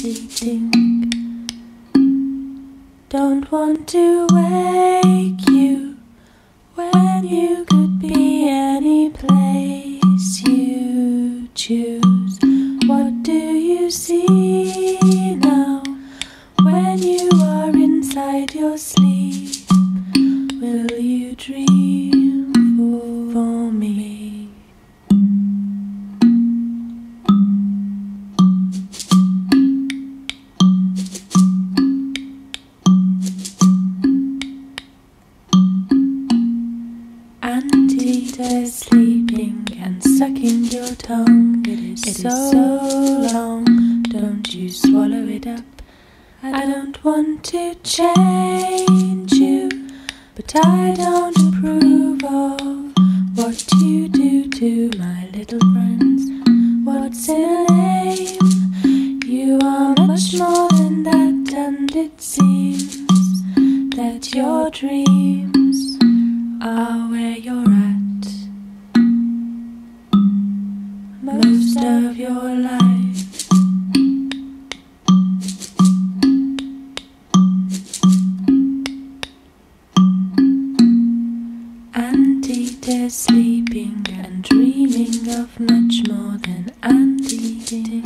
anti-think. Don't want to wake you when you could be any place you choose. What do you see now when you are inside your sleep? Will you dream for me? Anteater sleeping and sucking your tongue. It is so long, don't you swallow it up. I don't want to change you, but I don't approve of what you do to my little friends. What's in a name? You are much more than that, and it seems that your dreams are where you're at most of your life. Anteater sleeping and dreaming of much more than anti-think.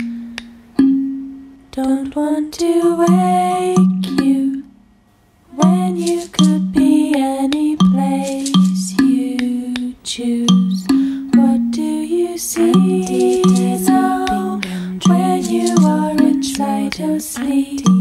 Don't want to wake you when you could be any place you choose. What do you see now when you are inside your sleep?